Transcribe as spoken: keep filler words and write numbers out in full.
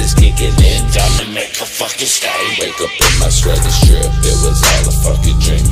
is kicking in, time to make a fucking stay. Wake up in my swagger strip, it was all a fucking dream.